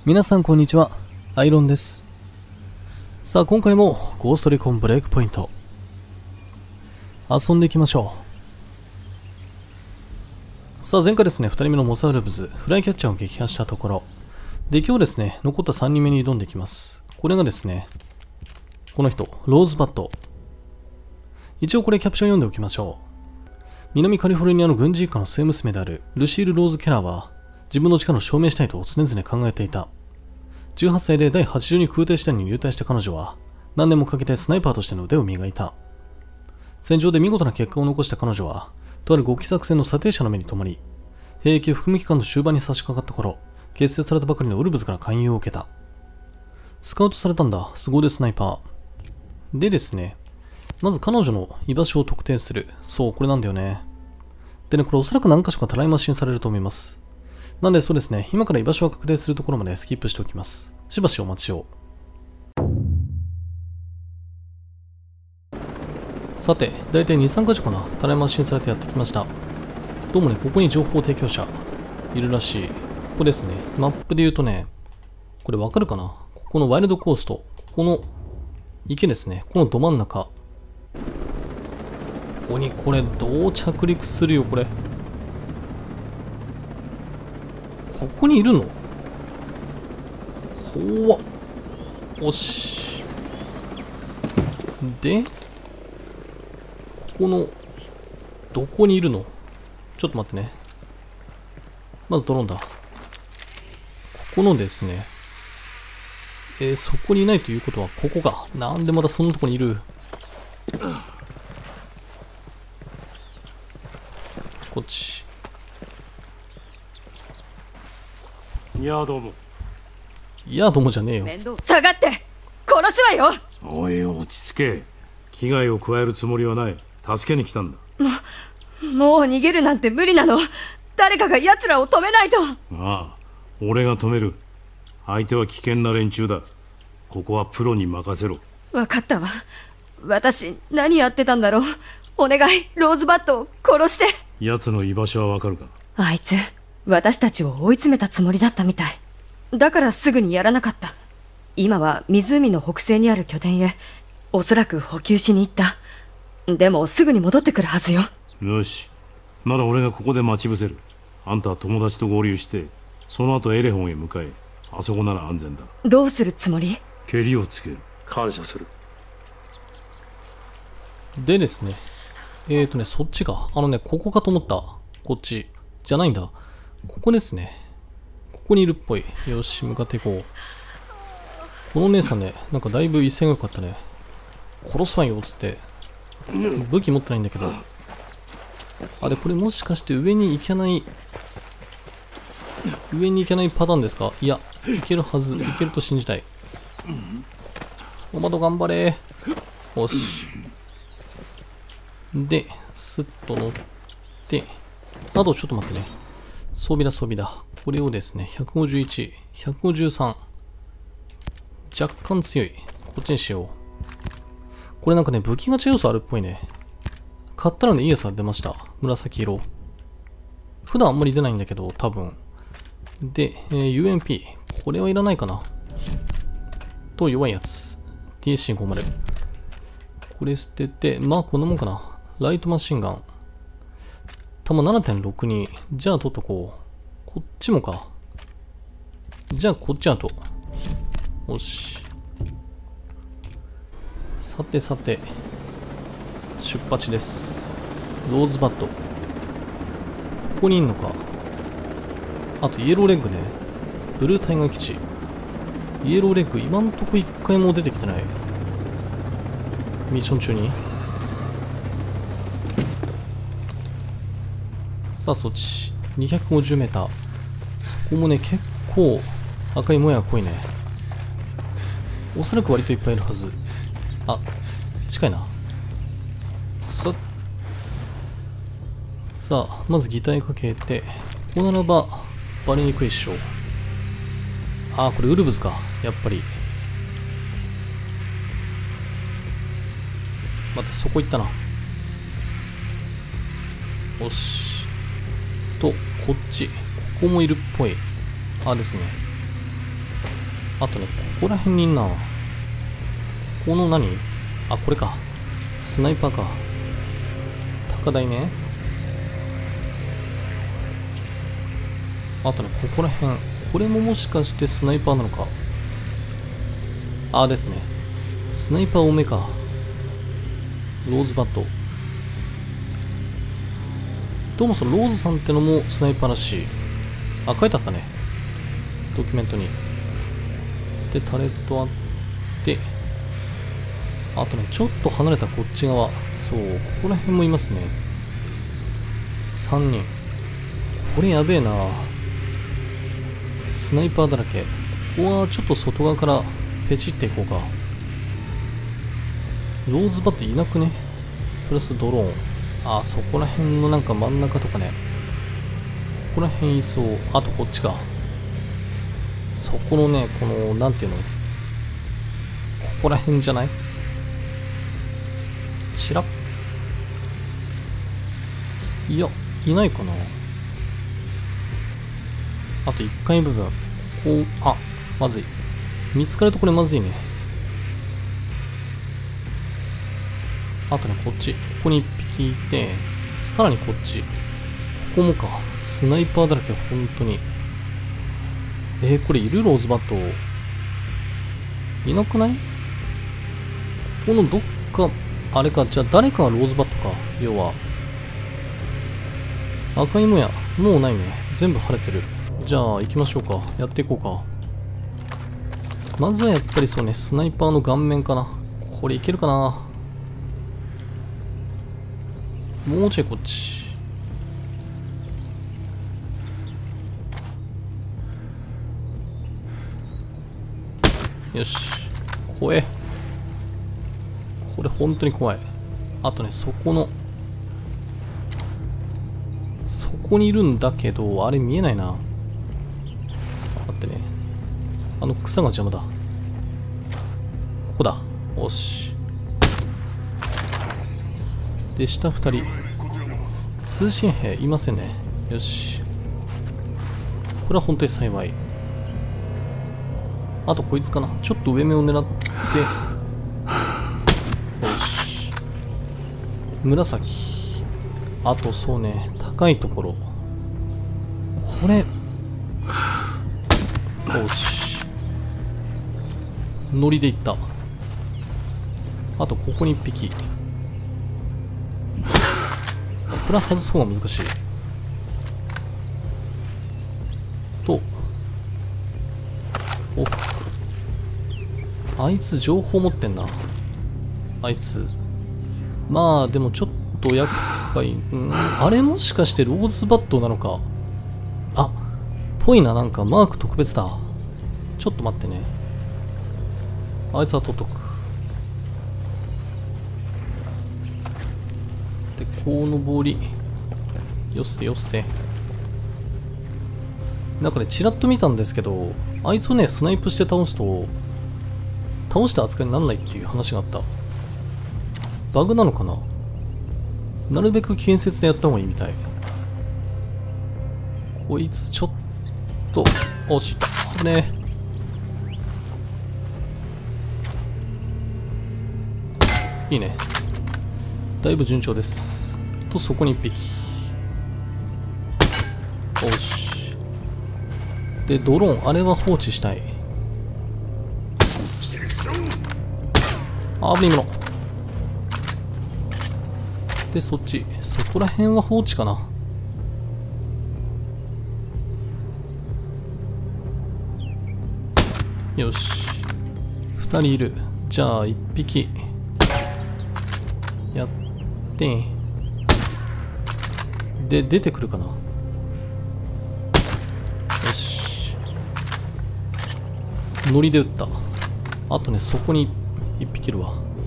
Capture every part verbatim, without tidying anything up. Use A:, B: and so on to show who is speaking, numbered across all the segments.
A: 皆さんこんにちは、アイロンです。さあ今回もゴーストリコンブレイクポイント遊んでいきましょう。さあ前回ですね、ふたりめのモサウルブズフライキャッチャーを撃破したところで、今日ですね残ったさんにんめに挑んでいきます。これがですねこの人ローズバット。一応これキャプション読んでおきましょう。南カリフォルニアの軍事一家の末娘であるルシール・ローズ・ケラーは自分の力を証明したいと常々考えていた。じゅうはっさいでだいはちじゅうに空挺師団に入隊した彼女は何年もかけてスナイパーとしての腕を磨いた。戦場で見事な結果を残した彼女はとある極秘作戦の査定者の目に留まり、兵役服務期間の終盤に差し掛かった頃、結成されたばかりのウルブズから勧誘を受けた。スカウトされたんだ、凄腕スナイパーでですね、まず彼女の居場所を特定する。そう、これなんだよね。でね、これおそらく何箇所かたらい回しにされると思います。なんでそうですね、今から居場所を確定するところまでスキップしておきます。しばしお待ちを。さて、だいたいに、さん箇所かな、たらい回しにされてやってきました。どうもね、ここに情報提供者いるらしい。ここですね、マップで言うとね、これわかるかな、ここのワイルドコースト、ここの池ですね、このど真ん中。ここにこれどう着陸するよ、これ。ここにいるの？怖っ。よし。で、ここの、どこにいるの？ちょっと待ってね。まずドローンだ。ここのですね、えー、そこにいないということは、ここか。なんでまだそんなとこにいる？こっち。
B: いやどうも。
A: いやどうもじゃねえよ。
C: 面倒下がって殺すわよ。
B: おい落ち着け。危害を加えるつもりはない。助けに来たんだ。
C: ももう逃げるなんて無理なの。誰かが奴らを止めないと。
B: ああ、俺が止める。相手は危険な連中だ。ここはプロに任せろ。
C: 分かったわ。私何やってたんだろう。お願い、ローズバットを殺して。
B: 奴の居場所はわかるか？
C: あいつ私たちを追い詰めたつもりだったみたい。だからすぐにやらなかった。今は湖の北西にある拠点へおそらく補給しに行った。でもすぐに戻ってくるはずよ。
B: よし、なら俺がここで待ち伏せる。あんたは友達と合流してその後エレホンへ向かえ。あそこなら安全だ。
C: どうするつもり？
B: 蹴りをつける。
D: 感謝する。
A: でですね、えーとね、そっちか。あのね、ここかと思った。こっち。じゃないんだ。ここですね。ここにいるっぽい。よし、向かっていこう。この姉さんね、なんかだいぶ威勢が良かったね。殺すわよ、つって。武器持ってないんだけど。あ、で、これもしかして上に行けない、上に行けないパターンですか？いや、行けるはず。行けると信じたい。おまど頑張れ。よし。で、スッと乗って、あとちょっと待ってね。装備だ装備だ。これをですね、ひゃくごじゅういち、ひゃくごじゅうさん。若干強い。こっちにしよう。これなんかね、武器ガチャ要素あるっぽいね。買ったらね、いいやつが出ました。紫色。普段あんまり出ないんだけど、多分。で、えー、ユーエムピー。これはいらないかな。と、弱いやつ。ティーエスシーごじゅう。これ捨てて、まあこんなもんかな。ライトマシンガン。弾 ななてんろくに。じゃあ取っとこう。こっちもか。じゃあこっちあと。よし。さてさて。出発です。ローズバット。ここにいんのか。あとイエローレッグね。ブルータイガー基地。イエローレッグ今んとこ一回も出てきてない。ミッション中に。さあそっち にひゃくごじゅうメーター。 そこもね結構赤いもやが濃いね。おそらく割といっぱいいるはず。あ、近いな。ささあまず擬態かけて、ここならばバレにくいっしょ。あーこれウルブズかやっぱり。待って、そこ行ったな。よし。と、こっち。ここもいるっぽい。あ、ですね。 あとね、ここら辺にいんな。この何？あ、これか。スナイパーか。高台ね。あとね、ここら辺。これももしかしてスナイパーなのか。あ、ですね。スナイパー多めか。ローズバット。どうもそのローズさんってのもスナイパーらしい。あ、書いてあったね。ドキュメントに。で、タレットあって、あとね、ちょっと離れたこっち側。そう、ここら辺もいますね。さんにん。これやべえな。スナイパーだらけ。ここはちょっと外側からペチっていこうか。ローズバットいなくね？プラスドローン。あー、そこら辺のなんか真ん中とかね。ここら辺いそう。あとこっちか。そこのね、この、なんていうの？ここら辺じゃない？ちらっ。いや、いないかな。あといっかい部分。こう、あ、まずい。見つかるとこれまずいね。あとね、こっち。ここにいっぴきいて、さらにこっち。ここもか。スナイパーだらけ、ほんとに。えー、これいる？ローズバット。いなくない？このどっか、あれか。じゃあ誰かがローズバットか。要は。赤いもや。もうないね。全部晴れてる。じゃあ行きましょうか。やっていこうか。まずはやっぱりそうね、スナイパーの顔面かな。これいけるかな。もうちょいこっち。よし。怖え。これ本当に怖い。あとね、そこの、そこにいるんだけど、あれ見えないな。待ってね。あの草が邪魔だ。ここだ。よし。で、下二人。通信兵いませんね。よし。これは本当に幸い。あとこいつかな。ちょっと上目を狙って。よし。紫。あとそうね、高いところ。これ。よし。ノリでいった。あとここにいっぴき。これは外す方が難しい。と。お。あいつ情報持ってんな。あいつ。まあ、でもちょっと厄介。んあれもしかしてローズバットなのか。あ、ぽいな、なんかマーク特別だ。ちょっと待ってね。あいつは取っとく。で、こう登り。よせよせ。なんかね、ちらっと見たんですけど、あいつをね、スナイプして倒すと、倒した扱いにならないっていう話があった。バグなのかな？なるべく建設でやった方がいいみたい。こいつちょっと、おしいた。ね。いいね。だいぶ順調です。と、そこにいっぴき。おし。で、ドローン、あれは放置したい。あぶねえもの。で、そっち。そこら辺は放置かな。よし。ふたりいる。じゃあ、いっぴき。やって。で、出てくるかな。よし。ノリで撃った。あとね、そこにいっぴきいるわ。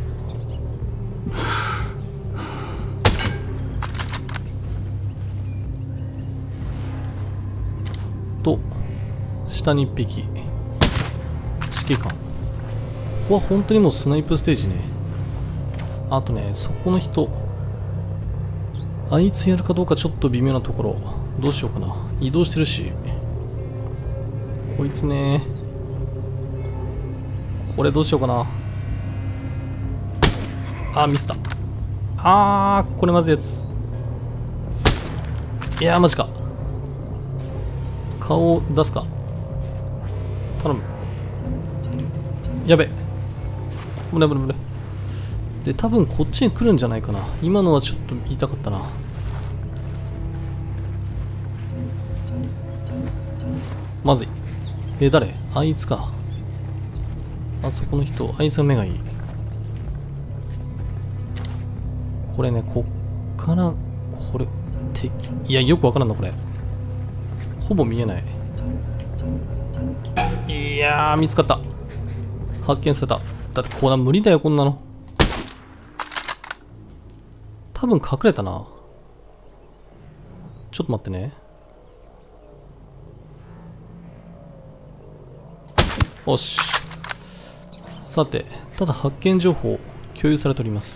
A: と、下にいっぴき。指揮官。ここは本当にもうスナイプステージね。あとね、そこの人。あいつやるかどうかちょっと微妙なところ。どうしようかな。移動してるし。こいつね。 これどうしようかな。あー、ミスった。あー、これまずいやつ。いやー、マジか。顔を出すか。頼む。やべ。危ない危ない危ない。で、多分こっちに来るんじゃないかな。今のはちょっと言いたかったな。まずい。え、誰？あいつか。あそこの人、あいつが目がいい。これね、こっから、これ、て、いや、よくわからんな、これ。ほぼ見えない。いやー、見つかった。発見された。だって、こんな無理だよ、こんなの。多分隠れたな。ちょっと待ってね。よし。さて、ただ発見情報共有されております。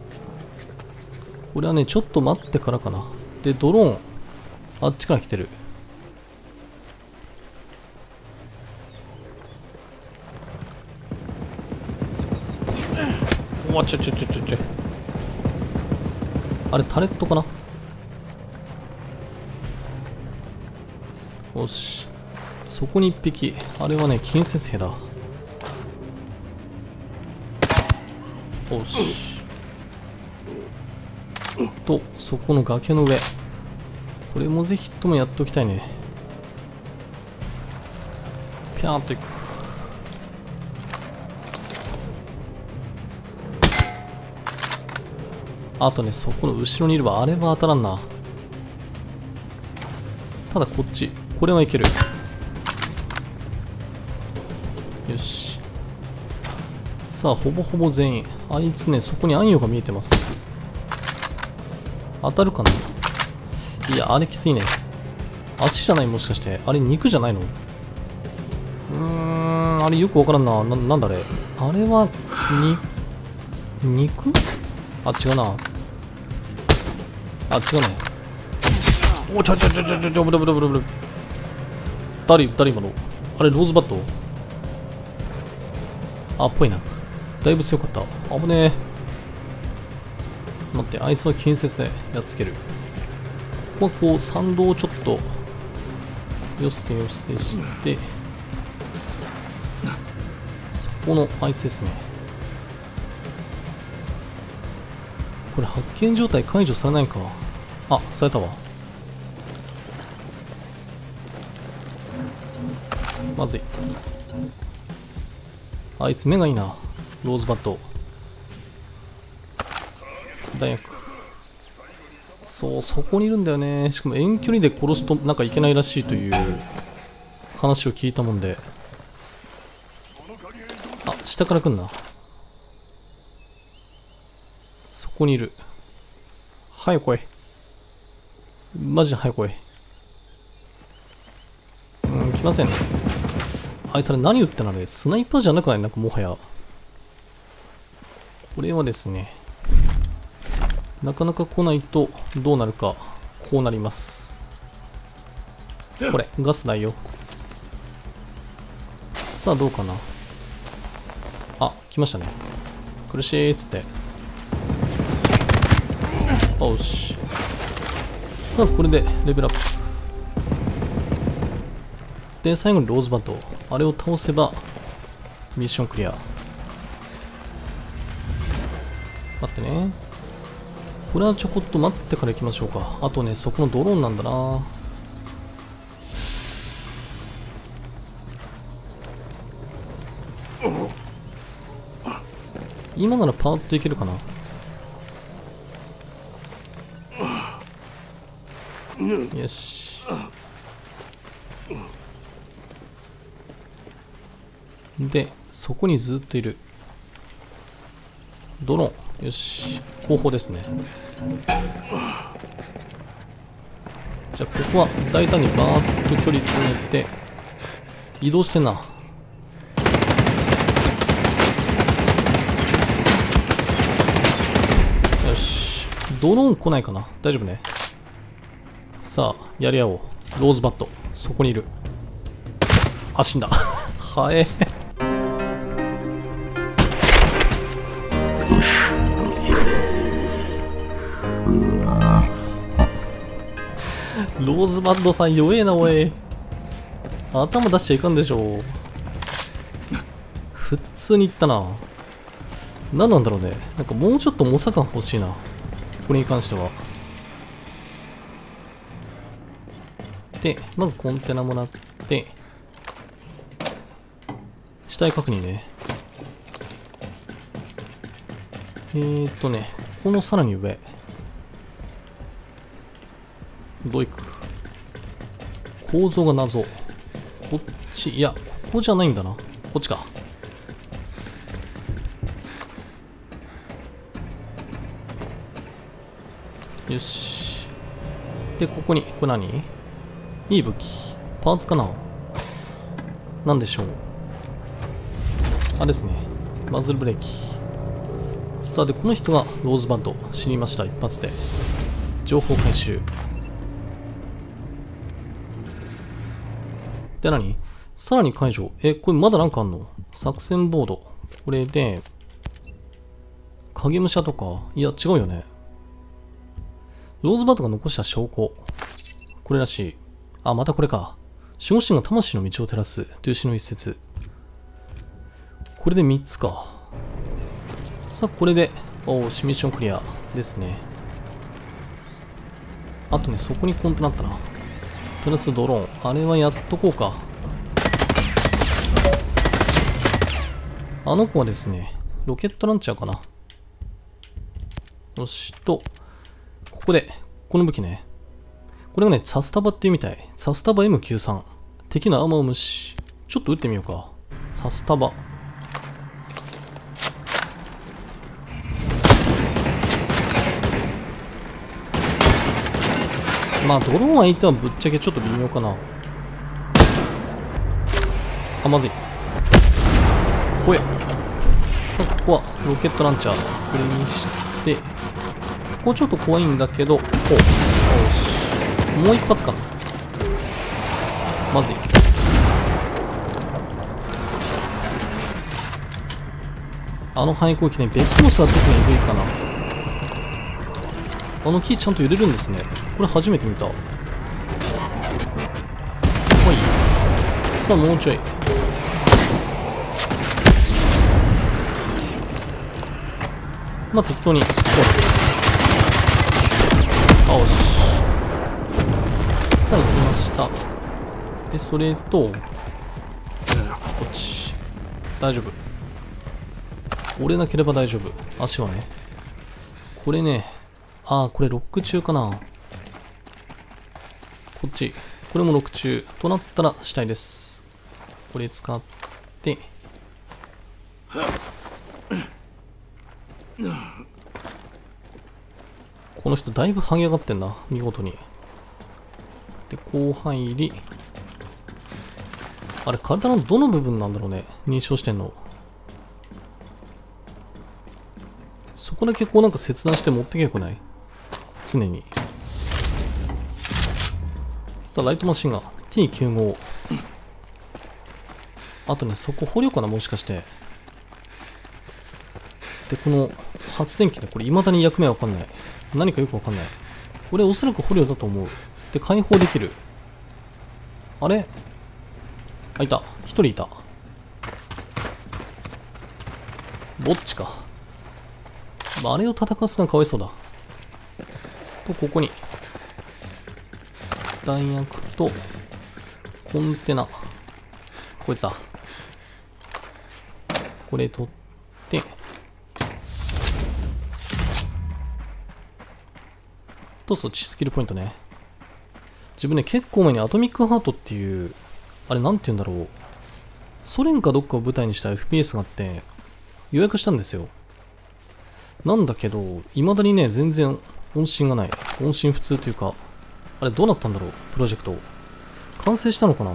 A: これはね、ちょっと待ってからかな。で、ドローン、あっちから来てる。うわ、ちょちょちょちょちょ。あれ、タレットかな。よし。そこに一匹。あれはね、近接兵だ。よし。と、そこの崖の上。これもぜひともやっておきたいね。ピャーンといく。あとね、そこの後ろにいれば、あれは当たらんな。ただこっち。これはいける。よし。さあ、ほぼほぼ全員。あいつね、そこに暗陽が見えてます。当たるかな。いや、あれきついね。足じゃない、もしかして。あれ肉じゃないの？うーん、あれよくわからんな。な、なんだあれ。あれは、に、肉？あ、違うな。あ、違うね。お、ちょちょちょちょちょちょ、ブルブルブルブル。誰、誰今の。あれ、ローズバット？あ、っぽいな。だいぶ強かった。危ねえ。待って、あいつは近接でやっつける。ここはこう、参道をちょっと、よせよせして、そこのあいつですね。これ発見状態解除されないか。あ、されたわ。まずい。あいつ目がいいな。ローズバット。弾薬。そう、そこにいるんだよね。しかも遠距離で殺すとなんかいけないらしいという話を聞いたもんで。あ、下から来んな。そこにいる。早く来い。マジで早く来い。うん、来ませんね。あいつら何撃ってんのあれ。スナイパーじゃなくない？なんかもはや。これはですね、なかなか来ないとどうなるか。こうなります。これ、ガスないよ。さあ、どうかな。あ、来ましたね。苦しいっつって。よし。さあ、これでレベルアップ。で、最後にローズバット。あれを倒せば、ミッションクリア。待ってね。これはちょこっと待ってから行きましょうか。あとね、そこのドローンなんだな。今ならパーッといけるかな。よし。で、そこにずっといる。ドローン。よし。後方ですね。じゃあ、ここは大胆にバーッと距離詰めて、移動してんな。よし。ドローン来ないかな？大丈夫ね。さあ、やり合おう。ローズバット。そこにいる。あ、死んだ。はえ。 ローズバッドさん弱えな、おい。頭出しちゃいかんでしょ。普通にいったな。何なんだろうね。なんかもうちょっと猛者感欲しいな。これに関しては。で、まずコンテナもらって、死体確認ね。えーっとね、このさらに上。どういく？構造が謎。こっち、いや、ここじゃないんだな。こっちか。よし。で、ここに、これ何？いい武器。パーツかな？なんでしょう。あれですね。マズルブレーキ。さあ、で、この人がローズバッド。死にました、一発で。情報回収。で、何？さらに解除。え、これまだなんかあんの？作戦ボード。これで、影武者とか？いや、違うよね。ローズバッドが残した証拠。これらしい。あ、またこれか。守護神が魂の道を照らす。という詩の一節。これでみっつか。さあ、これで、おー、ミッションクリアですね。あとね、そこにコンテナあったな。プラスドローン。あれはやっとこうか。あの子はですね、ロケットランチャーかな。よしと、ここで、この武器ね。これがね、サスタバっていうみたい。サスタバ エムきゅうじゅうさん。敵のアーマーを無視。ちょっと撃ってみようか。サスタバ。まあ、ドローン相手はぶっちゃけちょっと微妙かな。あ、まずい。ほや。さあ、ここはロケットランチャー。これにして、ここちょっと怖いんだけど、おう。よし。もう一発か。まずい。あの範囲攻撃ね、ベッドスは特にえぐいかな。あの木ちゃんと揺れるんですね。これ初めて見た。はい。さあ、もうちょい。まあ、適当に。そうです。あ、よし。さあ、行きました。で、それと、こっち。大丈夫。折れなければ大丈夫。足はね。これね、ああ、これロック中かな。こっち。これもロック中。となったら死体です。これ使って。この人だいぶ剥げ上がってんな。見事に。で、こう入り。あれ、体のどの部分なんだろうね。認証してんの。そこだけこうなんか切断して持ってけよくない？常に。さあ、ライトマシンガン ティーきゅうじゅうご。あとね、そこ捕虜かな、もしかして。で、この発電機ね、これ未だに役目わかんない。何かよくわかんない。これおそらく捕虜だと思う。で、解放できる。あれ？あ、いた。一人いた。ぼっちか。あれを叩かすのはかわいそうだ。と、ここに。弾薬と、コンテナ。こいつだ。これ取って。と、そっちスキルポイントね。自分ね、結構前にアトミックハートっていう、あれなんて言うんだろう。ソ連かどっかを舞台にした エフピーエス があって、予約したんですよ。なんだけど、未だにね、全然音信がない。音信不通というか、あれどうなったんだろう、プロジェクト。完成したのかな？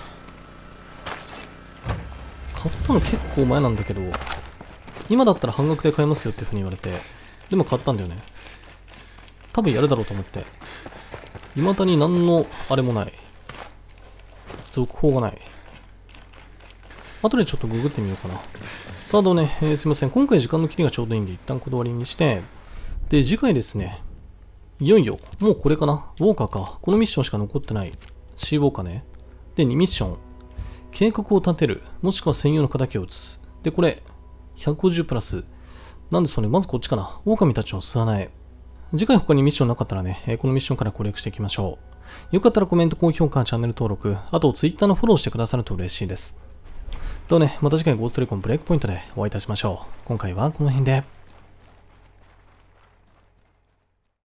A: 買ったの結構前なんだけど、今だったら半額で買えますよっていう風に言われて、でも買ったんだよね。多分やるだろうと思って。未だに何のあれもない。続報がない。後でちょっとググってみようかな。さあ、どうね、えー、すいません。今回時間の切りがちょうどいいんで、一旦これで終わりにして、で、次回ですね、 いよいよ、もうこれかな。ウォーカーか。このミッションしか残ってない。シーウォーカーね。で、にミッション。計画を立てる。もしくは専用の敵を撃つ。で、これ、ひゃくごじゅうプラス。なんですかね。まずこっちかな。狼たちの巣穴へ。次回他にミッションなかったらね、えーこのミッションから攻略していきましょう。よかったらコメント、高評価、チャンネル登録、あと Twitter のフォローしてくださると嬉しいです。ではね、また次回ゴーストレコンブレイクポイントでお会いいたしましょう。今回はこの辺で。